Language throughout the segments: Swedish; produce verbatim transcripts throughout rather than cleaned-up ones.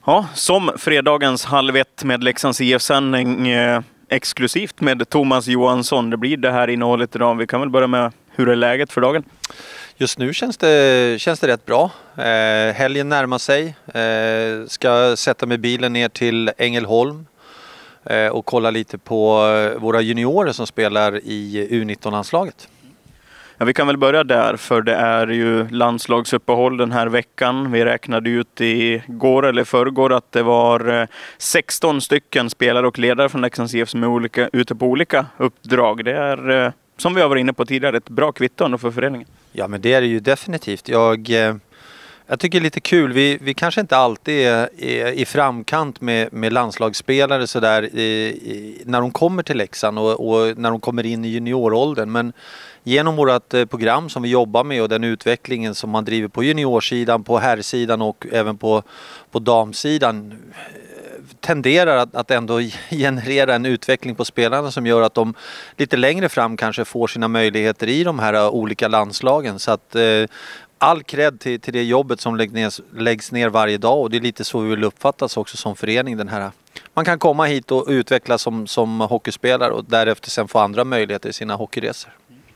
Ja, som fredagens halv ett med Leksands I F-sändning eh, exklusivt med Thomas Johansson. Det blir det här innehållet idag. Vi kan väl börja med hur är läget för dagen? Just nu känns det, känns det rätt bra. Eh, helgen närmar sig. Eh, ska sätta med bilen ner till Ängelholm eh, och kolla lite på våra juniorer som spelar i U nitton-landslaget. Ja, vi kan väl börja där, för det är ju landslagsuppehåll den här veckan. Vi räknade ut i går eller förrgår att det var sexton stycken spelare och ledare från Leksands I F som är olika, ute på olika uppdrag. Det är, som vi har varit inne på tidigare, ett bra kvitto för föreningen. Ja, men det är det ju definitivt. Jag, jag tycker det är lite kul. Vi, vi kanske inte alltid är, är i framkant med, med landslagsspelare så där, i, i, när de kommer till Leksand och, och när de kommer in i junioråldern. Men genom vårt program som vi jobbar med och den utvecklingen som man driver på juniorsidan, på herrsidan och även på, på damsidan tenderar att, att ändå generera en utveckling på spelarna som gör att de lite längre fram kanske får sina möjligheter i de här olika landslagen. Så att eh, all cred till, till det jobbet som läggs ner, läggs ner varje dag, och det är lite så vi vill uppfattas också som förening. Den här. Man kan komma hit och utvecklas som, som hockeyspelare och därefter sen få andra möjligheter i sina hockeyresor.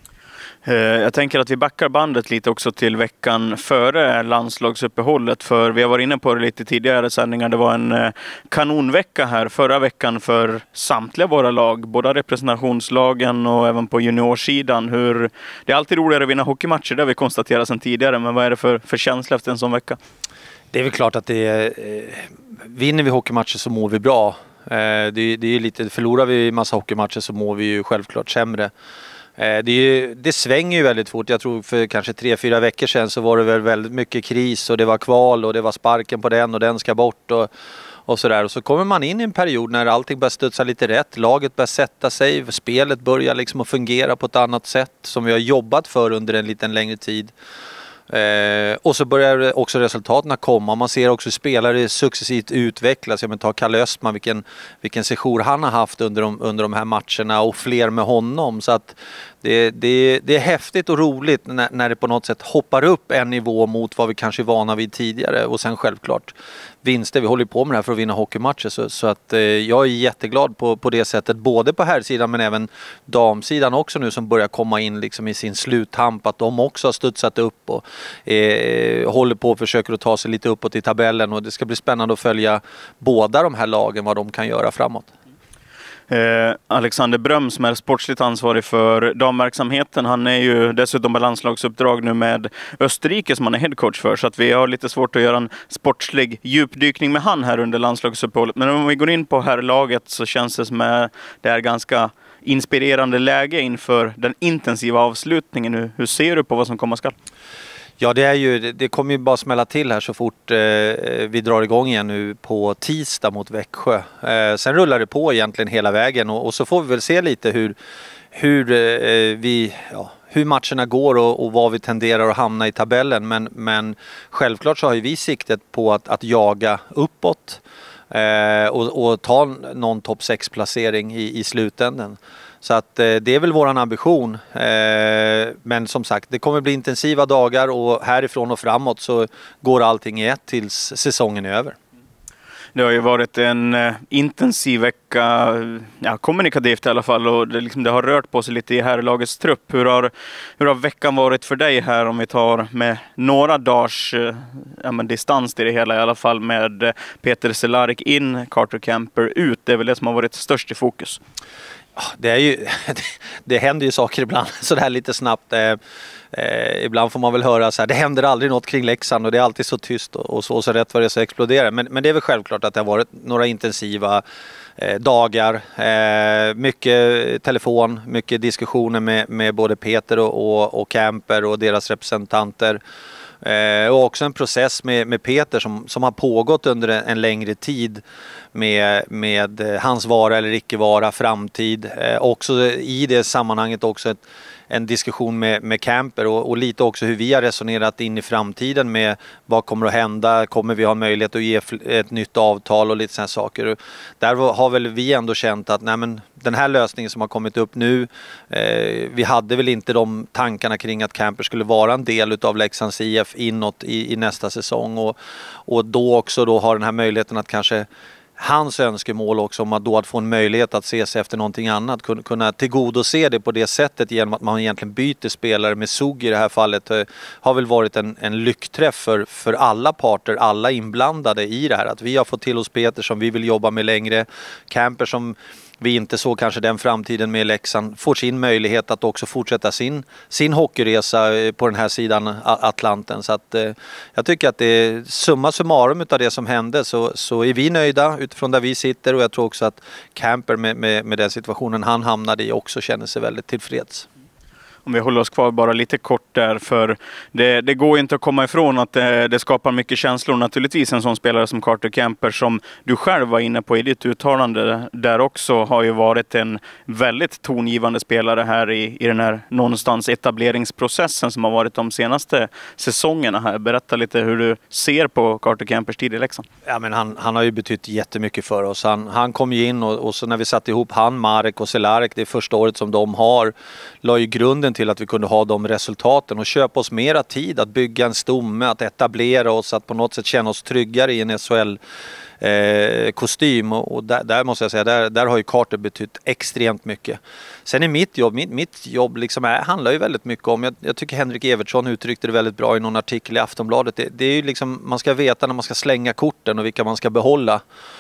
Jag tänker att vi backar bandet lite också till veckan före landslagsuppehållet, för vi har varit inne på det lite tidigare sändningar. Det var en kanonvecka här förra veckan för samtliga våra lag, både representationslagen och även på juniorsidan. Hur, det är alltid roligare att vinna hockeymatcher, det har vi konstaterat sedan tidigare, men vad är det för, för känsla efter en sån vecka? Det är väl klart att det är, eh, vinner vi hockeymatcher så mår vi bra. Eh, det, det är lite, förlorar vi massa hockeymatcher så mår vi ju självklart sämre. Det, är ju, det svänger ju väldigt fort. Jag tror för kanske tre, fyra veckor sedan så var det väl väldigt mycket kris och det var kval och det var sparken på den och den ska bort och, och sådär. Och så kommer man in i en period när allting börjar studsa lite rätt. Laget börjar sätta sig, spelet börjar liksom att fungera på ett annat sätt som vi har jobbat för under en liten längre tid. Eh, och så börjar också resultaten komma. Man ser också spelare successivt utvecklas. Jag menar, ta Kalle Östman, vilken, vilken sejour han har haft under de, under de här matcherna och fler med honom. Så att det, det, det är häftigt och roligt när, när det på något sätt hoppar upp en nivå mot vad vi kanske är vana vid tidigare. Och sen självklart vinster. Vi håller på med det här för att vinna hockeymatcher. Så, så att eh, jag är jätteglad på, på det sättet. Både på herrsidan men även damsidan också nu som börjar komma in liksom i sin sluttamp. Att de också har studsat upp och eh, håller på och försöker att ta sig lite uppåt i tabellen. Och det ska bli spännande att följa båda de här lagen, vad de kan göra framåt. Eh, Alexander Bröm som är sportsligt ansvarig för damverksamheten, han är ju dessutom på landslagsuppdrag nu med Österrike som han är headcoach för, så att vi har lite svårt att göra en sportslig djupdykning med han här under landslagsuppehållet. Men om vi går in på här laget så känns det som att det är ganska inspirerande läge inför den intensiva avslutningen. Hur, hur ser du på vad som komma skall? Ja, det, är ju, det kommer ju bara smälla till här så fort eh, vi drar igång igen nu på tisdag mot Växjö. Eh, sen rullar det på egentligen hela vägen och, och så får vi väl se lite hur, hur, eh, vi, ja, hur matcherna går och, och vad vi tenderar att hamna i tabellen. Men, men självklart så har ju vi siktet på att, att jaga uppåt eh, och, och ta någon topp sex placering i, i slutändan. Så att eh, det är väl våran ambition. Eh, men som sagt, det kommer bli intensiva dagar och härifrån och framåt så går allting i ett tills säsongen är över. Det har ju varit en eh, intensiv vecka, ja, kommunikativt i alla fall, och det, liksom, det har rört på sig lite i herrlagets trupp. Hur har, hur har veckan varit för dig här, om vi tar med några dagars eh, ja, men distans till det hela i alla fall, med eh, Peter Cehlarik in, Carter Camper ut? Det är väl det som har varit störst i fokus. Det, är ju, det, det händer ju saker ibland så där lite snabbt. Eh, eh, ibland får man väl höra så här, det händer aldrig något kring Leksand och det är alltid så tyst och, och, så, och så rätt vad det så exploderar. Men, men det är väl självklart att det har varit några intensiva eh, dagar. Eh, mycket telefon, mycket diskussioner med, med både Peter och, och, och Camper och deras representanter. Eh, och också en process med, med Peter som, som har pågått under en, en längre tid med, med hans vara eller icke vara, framtid. Eh, också i det sammanhanget också ett, en diskussion med, med Camper och, och lite också hur vi har resonerat in i framtiden med vad kommer att hända, kommer vi ha möjlighet att ge ett nytt avtal och lite sådana saker. Där har väl vi ändå känt att nej, men den här lösningen som har kommit upp nu, eh, vi hade väl inte de tankarna kring att Camper skulle vara en del av Leksands I F inåt i, i nästa säsong och, och då också då har den här möjligheten att kanske hans önskemål också om att då att få en möjlighet att se sig efter någonting annat, kunna tillgodose det på det sättet genom att man egentligen byter spelare med Zug i det här fallet, har väl varit en, en lyckträff för, för alla parter, alla inblandade i det här. Att vi har fått till oss Peter som vi vill jobba med längre, Camper som vi inte såg kanske den framtiden med Leksand, får sin möjlighet att också fortsätta sin, sin hockeyresa på den här sidan Atlanten. Så att, eh, jag tycker att det är summa summarum av det som hände så, så är vi nöjda utifrån där vi sitter och jag tror också att Camper med, med, med den situationen han hamnade i också känner sig väldigt tillfreds. Om vi håller oss kvar bara lite kort där, för det, det går inte att komma ifrån att det, det skapar mycket känslor. Naturligtvis en sån spelare som Carter Camper som du själv var inne på i ditt uttalande där också har ju varit en väldigt tongivande spelare här i, i den här någonstans etableringsprocessen som har varit de senaste säsongerna här. Berätta lite hur du ser på Carter Campers tid i Leksand. Ja, men han, han har ju betytt jättemycket för oss. Han, han kom ju in och, och så när vi satte ihop han, Marek och Celarek, det första året som de har, la ju grunden till att vi kunde ha de resultaten och köpa oss mera tid att bygga en stomme, att etablera oss, att på något sätt känna oss tryggare i en S H L-kostym. Eh, och och där, där måste jag säga, där, där har ju Carter betytt extremt mycket. Sen är mitt jobb, mitt, mitt jobb liksom är, handlar ju väldigt mycket om, jag, jag tycker Henrik Evertsson uttryckte det väldigt bra i någon artikel i Aftonbladet. Det, det är ju liksom, man ska veta när man ska slänga korten och vilka man ska behålla.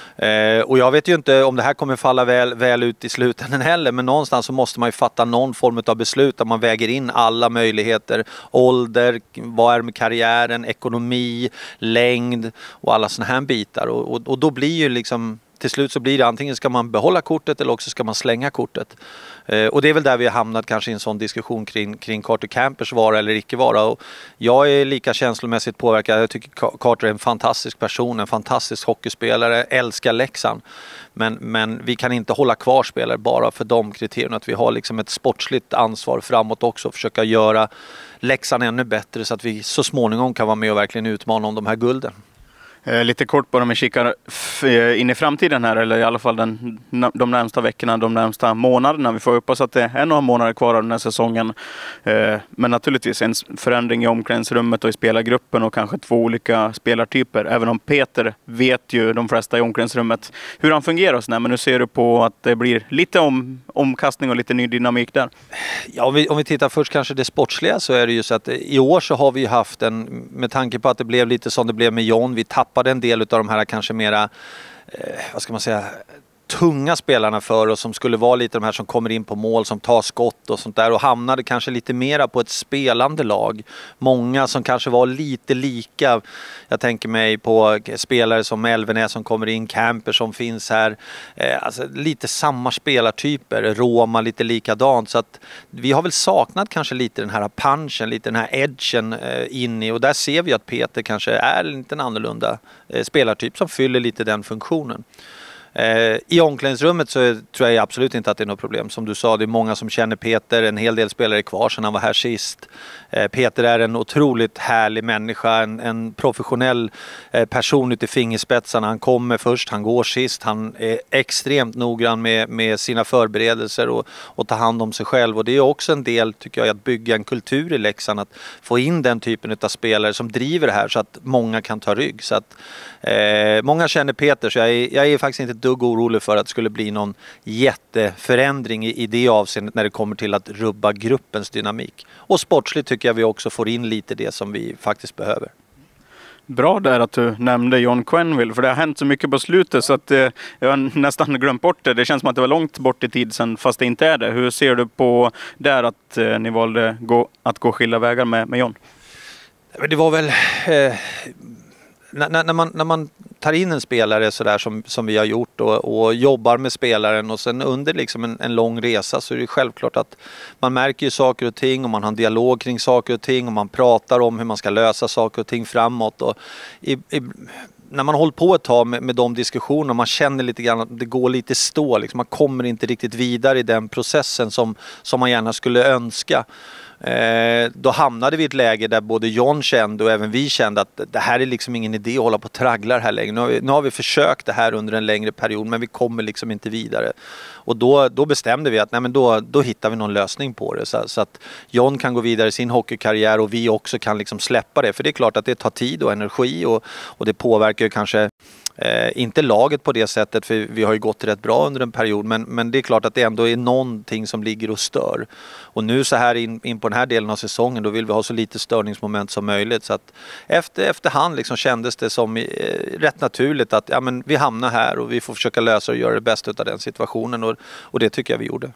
Eh, och jag vet ju inte om det här kommer falla väl, väl ut i slutändan heller, men någonstans så måste man ju fatta någon form av beslut där man väger in alla möjligheter, ålder, vad är med karriären, ekonomi, längd och alla såna här bitar och, och, och då blir ju liksom till slut så blir det antingen ska man behålla kortet eller också ska man slänga kortet. Eh, och det är väl där vi har hamnat kanske i en sån diskussion kring, kring Carter Campers vara eller icke vara. Och jag är lika känslomässigt påverkad. Jag tycker Carter är en fantastisk person, en fantastisk hockeyspelare, älskar Leksand. Men, men vi kan inte hålla kvar spelare bara för de kriterierna. Att vi har liksom ett sportsligt ansvar framåt också och försöka göra Leksand ännu bättre så att vi så småningom kan vara med och verkligen utmana om de här gulden. Eh, lite kort bara om vi kikar in i framtiden här, eller i alla fall den, de närmsta veckorna, de närmsta månaderna. Vi får hoppas att det är några månader kvar av den här säsongen. Eh, men naturligtvis en förändring i omklädningsrummet och i spelargruppen och kanske två olika spelartyper. Även om Peter vet ju de flesta i omklädningsrummet hur han fungerar och sådär. Men nu ser du på att det blir lite om, omkastning och lite ny dynamik där. Ja, om vi, om vi tittar först kanske det sportsliga så är det ju så att i år så har vi haft en, med tanke på att det blev lite som det blev med John, vi tappade en del av de här kanske mera, eh, vad ska man säga, tunga spelarna för oss som skulle vara lite de här som kommer in på mål, som tar skott och sånt där och hamnade kanske lite mera på ett spelande lag. Många som kanske var lite lika. Jag tänker mig på spelare som Elvenäs som kommer in, Camper som finns här. Eh, alltså lite samma spelartyper, Roma lite likadant. Så att vi har väl saknat kanske lite den här punchen, lite den här edgen eh, in i och där ser vi att Peter kanske är lite en annorlunda eh, spelartyp som fyller lite den funktionen. I omklädningsrummet så tror jag absolut inte att det är något problem. Som du sa, det är många som känner Peter. En hel del spelare är kvar sedan han var här sist. Peter är en otroligt härlig människa. En, en professionell person ute i fingerspetsarna. Han kommer först, han går sist. Han är extremt noggrann med, med sina förberedelser och, och tar hand om sig själv. Och det är också en del, tycker jag, att bygga en kultur i Leksand. Att få in den typen av spelare som driver det här så att många kan ta rygg. Så att eh, många känner Peter, så jag är, jag är faktiskt inte dugg orolig för att det skulle bli någon jätteförändring i, i det avseendet när det kommer till att rubba gruppens dynamik. Och sportsligt tycker jag vi också får in lite det som vi faktiskt behöver. Bra där att du nämnde John Quenneville, för det har hänt så mycket på slutet så att eh, jag har nästan glömt bort det. Det känns som att det var långt bort i tid sedan, fast det inte är det. Hur ser du på där att eh, ni valde gå, att gå skilda vägar med, med John? Det var väl... Eh, när, när, man, när man tar in en spelare så där som, som vi har gjort och, och jobbar med spelaren och sen under liksom en, en lång resa så är det självklart att man märker ju saker och ting och man har en dialog kring saker och ting och man pratar om hur man ska lösa saker och ting framåt och i, i, när man håller på ett tag med, med de diskussionerna, man känner lite grann att det går lite stå, liksom, man kommer inte riktigt vidare i den processen som, som man gärna skulle önska. Eh, då hamnade vi i ett läge där både John kände och även vi kände att det här är liksom ingen idé att hålla på och traggla här längre. Nu har vi, nu har vi försökt det här under en längre period, men vi kommer liksom inte vidare. Och då, då bestämde vi att nej, men då, då hittar vi någon lösning på det. Så, så att John kan gå vidare i sin hockeykarriär och vi också kan liksom släppa det. För det är klart att det tar tid och energi och, och det påverkar ju kanske Eh, inte laget på det sättet, för vi har ju gått rätt bra under en period, men, men det är klart att det ändå är någonting som ligger och stör. Och nu så här in, in på den här delen av säsongen, då vill vi ha så lite störningsmoment som möjligt. Så att efter, efterhand liksom kändes det som eh, rätt naturligt att ja, men vi hamnar här och vi får försöka lösa och göra det bästa av den situationen, och, och det tycker jag vi gjorde.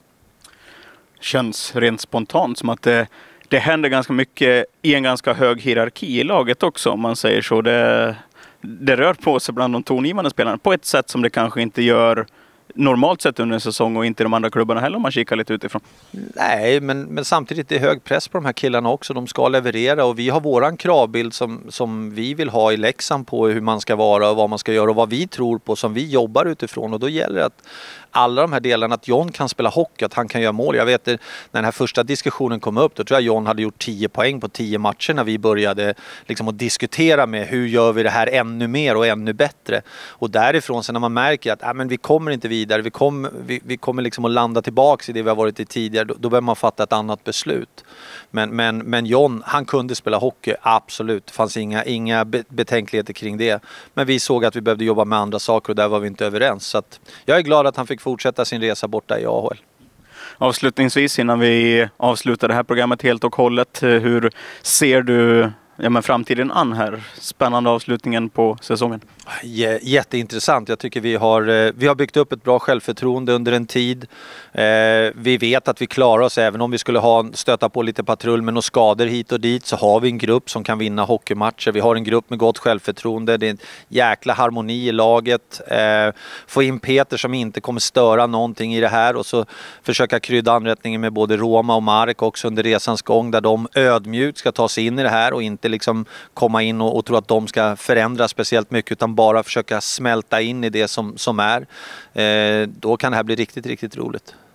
Känns rent spontant som att det, det händer ganska mycket i en ganska hög hierarki i laget också, om man säger så. Det Det rör på sig bland de tongivande spelarna på ett sätt som det kanske inte gör normalt sett under en säsong, och inte de andra klubbarna heller om man kikar lite utifrån. Nej, men, men samtidigt är det hög press på de här killarna också. De ska leverera och vi har våran kravbild som, som vi vill ha i Leksand på hur man ska vara och vad man ska göra och vad vi tror på, som vi jobbar utifrån. Och då gäller det att alla de här delarna, att John kan spela hockey, att han kan göra mål. Jag vet när den här första diskussionen kom upp, då tror jag John hade gjort tio poäng på tio matcher när vi började liksom att diskutera med hur gör vi det här ännu mer och ännu bättre. Och därifrån sen när man märker att ah, men vi kommer inte vidare, vi, kom, vi, vi kommer liksom att landa tillbaka i det vi har varit i tidigare, då, då behöver man fatta ett annat beslut. Men, men, men John, han kunde spela hockey, absolut. Det fanns inga, inga betänkligheter kring det. Men vi såg att vi behövde jobba med andra saker och där var vi inte överens. Så att jag är glad att han fick fortsätta sin resa borta i A H L. Avslutningsvis, innan vi avslutar det här programmet helt och hållet, hur ser du ja, men framtiden an här? Spännande avslutningen på säsongen. J- jätteintressant. Jag tycker vi har, vi har byggt upp ett bra självförtroende under en tid. Eh, vi vet att vi klarar oss även om vi skulle ha stöta på lite patrull med några skador hit och dit, så har vi en grupp som kan vinna hockeymatcher. Vi har en grupp med gott självförtroende. Det är en jäkla harmoni i laget. Eh, få in Peter som inte kommer störa någonting i det här och så försöka krydda anrättningen med både Roma och Marek också under resans gång, där de ödmjukt ska ta sig in i det här och inte liksom komma in och, och tro att de ska förändra speciellt mycket, utan bara försöka smälta in i det som, som är. Eh, då kan det här bli riktigt, riktigt roligt.